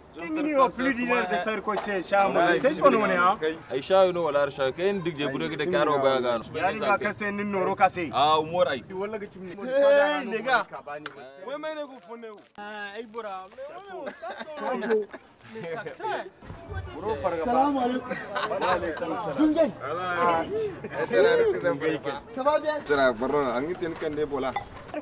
Kini o plus d'une heure de temps ko se shama. Qu'est-ce qu'on est hein? Ay shayo no wala shayo kain dig je bude da karo ba ga. Yani ga kase nin noro kase. Ah umor ay. Walla ga chimni. Hey les gars. Ouais mais ne vous fonnez où? Ay bora. Salam alaikum. Dungay. Ça va bien? Tara barro angi ten kan de bola.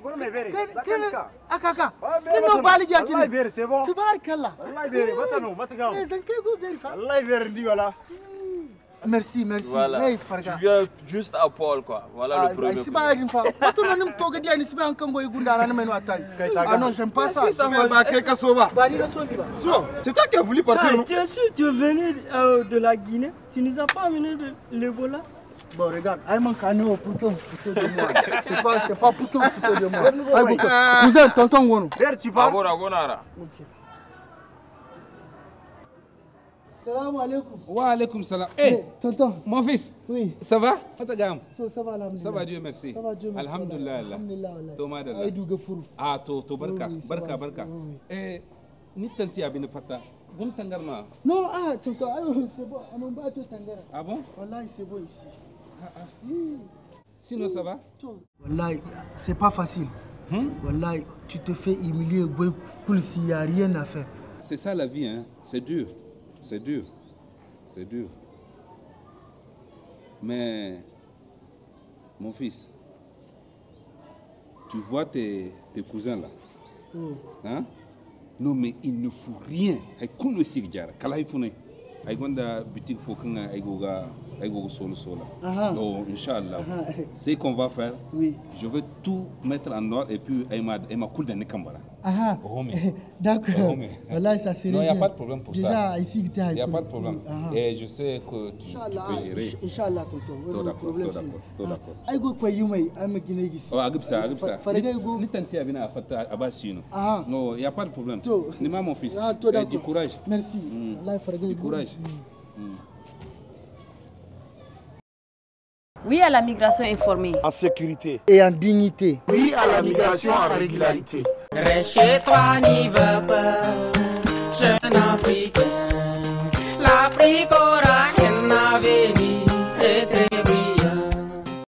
Akaka. Kino bali jaki. Allah bere c'est bon. Tabarakallah. Allah bere matano matagaw. Zanke go beri fa. Allah bere ndi wala. Merci, merci. Voilà. Hey, Farga. Tu viens juste à Paul quoi. Voilà le premier. C'est pas une fois. Maintenant, nous toga dia ni siba ankango igunda rana menu atai. Ah non, j'aime pas ça. Ça va keka soba. Bani la soni ba. So, c'est toi qui as voulu partir non? Tu es sûr tu es venu de la Guinée? Tu nous as pas amené de l'Ebola? Bon, regarde, Ayman Kano pour que vous foutez de moi. C'est pas pour que vous foutez de moi. Cousin, tonton Wono. Bere tu parles? Agonara. OK. Salam alaikum. Wa alaikum salam. Eh, tonton. Mon fils. Oui. Ça va? Fatagam. Ça va alhamdulillah. Ça va Dieu merci. Ça va Dieu merci. Alhamdulillah. Alhamdulillah. Toma da. Ay duga furu. Ah to barka. Oui, Barka. Eh, ni tanti abin fata. Gum tangarma. Non, tonton, c'est bon. On va tout tangara. Ah bon? Wallahi, c'est bon ici. Sinon ça va? Wallahi, c'est pas facile. Wallahi, tu te fais humilier cool s'il n'y a rien à faire. C'est ça la vie, hein. C'est dur. C'est dur. Mais, mon fils, tu vois tes cousins là. Hein? Non, mais il ne faut rien. Aïgonda boutique faut qu'on aïgo solo. Non, Inch'Allah. C'est qu'on va faire. Oui. Je veux tout mettre en ordre et puis Aïma coule dans les cambara. D'accord. Voilà, ça serait. Non, il n'y a pas de problème pour déjà, ça. Ici, il n'y a pas de problème. Et je sais que tu peux gérer. Inch'Allah, tonton. Tout d'accord. Aïgo quoi yumay, aïma guinégi. Oh, agib ça. Farega go. Ni tanti abina afata abasino. Non, il n'y a pas de problème. Ni mon fils. Du courage. Merci. Du courage. Oui à la migration informée. En sécurité. Et en dignité. Oui à la migration en régularité. Reste chez toi, n'y va pas, jeune Africain. L'Afrique